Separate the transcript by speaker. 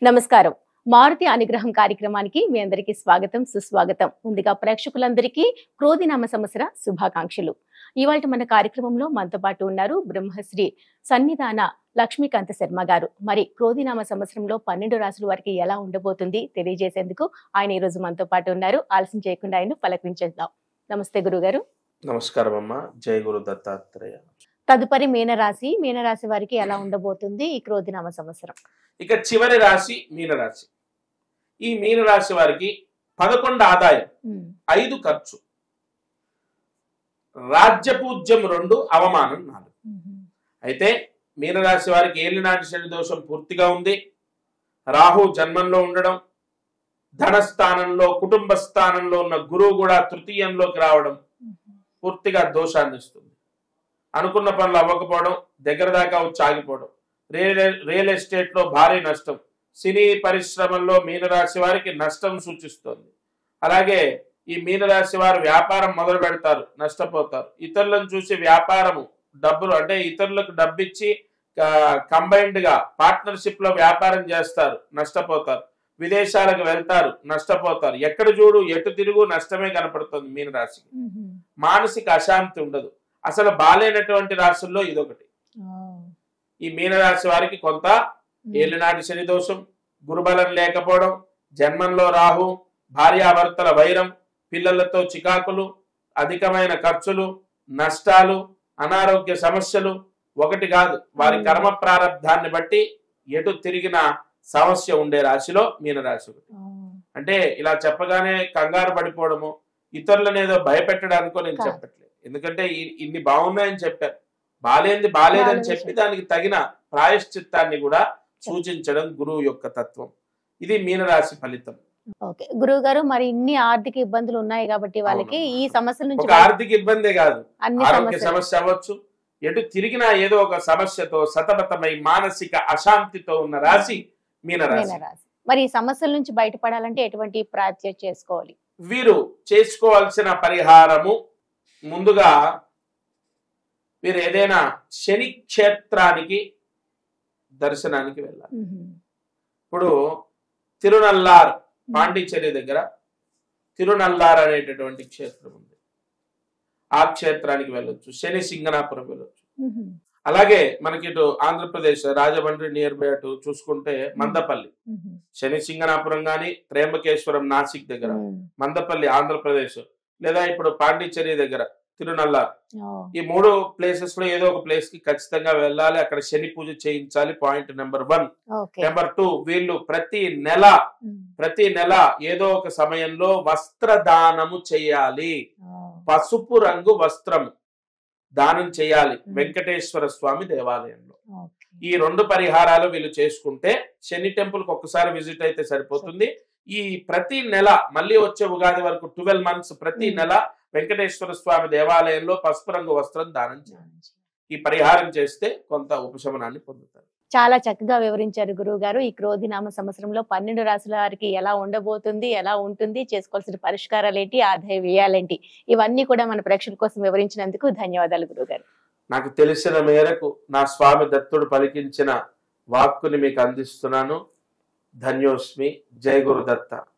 Speaker 1: నమస్కారం. మారుతి అనుగ్రహం కార్యక్రమానికి మీ అందరికీ స్వాగతం, సుస్వాగతం. ముందుగా ప్రేక్షకులందరికీ క్రోధినామ సంవత్సర శుభాకాంక్షలు. ఇవాళ మన కార్యక్రమంలో మనతో పాటు ఉన్నారు బ్రహ్మశ్రీ సన్నిధాన లక్ష్మీకాంత శర్మ గారు. మరి క్రోధినామ సంవత్సరంలో 12 రాశుల వారికి ఎలా ఉండబోతుంది తెలియజేసేందుకు ఆయన ఈ రోజు మనతో పాటు ఉన్నారు. ఆలస్యం చేయకుండా ఆయన పలకరించేద్దాం. నమస్తే గురుగారు.
Speaker 2: నమస్కారం అమ్మా. జై గురు దత్తాత్రేయ.
Speaker 1: తదుపరి మీనరాశి వారికి ఎలా ఉండబోతుంది ఈ క్రోధినామ సంవత్సరం?
Speaker 2: ఇక చివరి రాశి మీనరాశి. ఈ మీనరాశి వారికి 11 ఆదాయం, 5 ఖర్చు, రాజ్యపూజ్యం 2, అవమానం 4. అయితే మీనరాశి వారికి ఏలినాటి శని దోషం పూర్తిగా ఉంది. రాహు జన్మంలో ఉండడం, ధనస్థానంలో కుటుంబ స్థానంలో ఉన్న గురువు కూడా తృతీయంలోకి రావడం పూర్తిగా దోషాన్ని ఇస్తుంది. అనుకున్న పనులు అవ్వకపోవడం, దగ్గర దాకా వచ్చి ఆగిపోవడం, రియల్ ఎస్టేట్ లో భారీ నష్టం, సినీ పరిశ్రమల్లో మీనరాశి వారికి నష్టం సూచిస్తోంది. అలాగే ఈ మీనరాశి వారు వ్యాపారం మొదలు పెడతారు, నష్టపోతారు. ఇతరులను చూసి వ్యాపారము డబ్బులు అంటే ఇతరులకు డబ్బిచ్చి కంబైన్డ్ గా పార్ట్నర్షిప్ లో వ్యాపారం చేస్తారు, నష్టపోతారు. విదేశాలకు వెళ్తారు, నష్టపోతారు. ఎక్కడ చూడు ఎటు తిరుగు నష్టమే కనపడుతుంది మీనరాశికి. మానసిక అశాంతి ఉండదు. అసలు బాలేనటువంటి రాశుల్లో ఇదొకటి. ఈ మీనరాశి వారికి కొంత ఏలినాటి శని దోషం, గురుబలం లేకపోవడం, జన్మంలో రాహు, భార్యాభర్తల వైరం, పిల్లలతో చికాకులు, అధికమైన ఖర్చులు, నష్టాలు, అనారోగ్య సమస్యలు ఒకటి కాదు. వారి కర్మ ప్రారంధాన్ని బట్టి ఎటు తిరిగిన సమస్య ఉండే రాశిలో మీనరాశి ఒకటి. అంటే ఇలా చెప్పగానే కంగారు పడిపోవడము, ఇతరులను ఏదో భయపెట్టడానికో నేను చెప్పట్లేదు. ఎందుకంటే ఇన్ని బాగున్నాయని చెప్పారు, బాలేదని చెప్పి దానికి తగిన ప్రాయశ్చిత్తాన్ని కూడా సూచించడం గురువు యొక్క తత్వం. ఇది మీనరాశి ఫలితం.
Speaker 1: ఓకే గురువు గారు, మరి ఇన్ని ఆర్థిక ఇబ్బందులు ఉన్నాయి కాబట్టి వాళ్ళకి ఈ సమస్యల నుంచి
Speaker 2: ఒక ఆర్థిక ఇబ్బందే కాదు, ఆరోగ్య సమస్య అవ్వచ్చు. ఎటు తిరిగినా ఏదో ఒక సమస్యతో సతమతమై మానసిక అశాంతితో ఉన్న రాశి మీనరాశి.
Speaker 1: మరి ఈ సమస్యల నుంచి బయటపడాలంటే ఎటువంటి ప్రార్థన చేసుకోవాలి?
Speaker 2: వీరు చేసుకోవాల్సిన పరిహారము, ముందుగా వీరు ఏదైనా శని క్షేత్రానికి దర్శనానికి వెళ్ళాలి. ఇప్పుడు తిరునల్లార్, పాండిచ్చేరి దగ్గర తిరునల్లార్ అనేటటువంటి క్షేత్రం ఉంది. ఆ క్షేత్రానికి వెళ్ళొచ్చు. శని సింగనాపురం వెళ్ళొచ్చు. అలాగే మనకి ఇటు ఆంధ్రప్రదేశ్ రాజమండ్రి నియర్ బై అటు చూసుకుంటే మందపల్లి, శని సింగనాపురం గాని, త్రయంబకేశ్వరం నాసిక్ దగ్గర, మందపల్లి ఆంధ్రప్రదేశ్, లేదా ఇప్పుడు పాండిచ్చేరి దగ్గర తిరునల్లార్. ఈ 3 ప్లేసెస్ లో ఏదో ఒక ప్లేస్ కి ఖచ్చితంగా వెళ్ళాలి. అక్కడ శని పూజ చేయించాలి. Point number 1. నెంబర్ 2, వీళ్ళు ప్రతి నెల ఏదో ఒక సమయంలో వస్త్రదానము చేయాలి. పసుపు రంగు వస్త్రం దానం చేయాలి వెంకటేశ్వర స్వామి దేవాలయంలో. ఈ 2 పరిహారాలు వీళ్ళు చేసుకుంటే శని టెంపుల్ కి ఒక్కసారి విజిట్ అయితే సరిపోతుంది. ఈ ప్రతి నెల మళ్ళీ వచ్చే ఉగాది వరకు 12 మంత్స్ ప్రతి నెల వెంకటేశ్వర స్వామి దేవాలయంలో పసుపు రంగు వస్త్రం దానం చేయాలి. ఈ పరిహారం చేస్తే కొంత ఉపశమనాన్ని పొందుతారు.
Speaker 1: చాలా చక్కగా వివరించారు గురువు గారు. ఈ క్రోధినామ సంవత్సరంలో 12 రాశుల వారికి ఎలా ఉండబోతుంది, ఎలా ఉంటుంది, చేసుకోవాల్సిన పరిష్కారాలు ఏంటి, ఆదాయ వ్యయాలేంటి, ఇవన్నీ కూడా మన ప్రేక్షకుల కోసం వివరించినందుకు ధన్యవాదాలు గురువు గారు.
Speaker 2: నాకు తెలిసిన మేరకు నా స్వామి దత్తుడు పలికించిన వాక్కుని మీకు అందిస్తున్నాను. ధన్యోస్మి. జై గురు దత్త.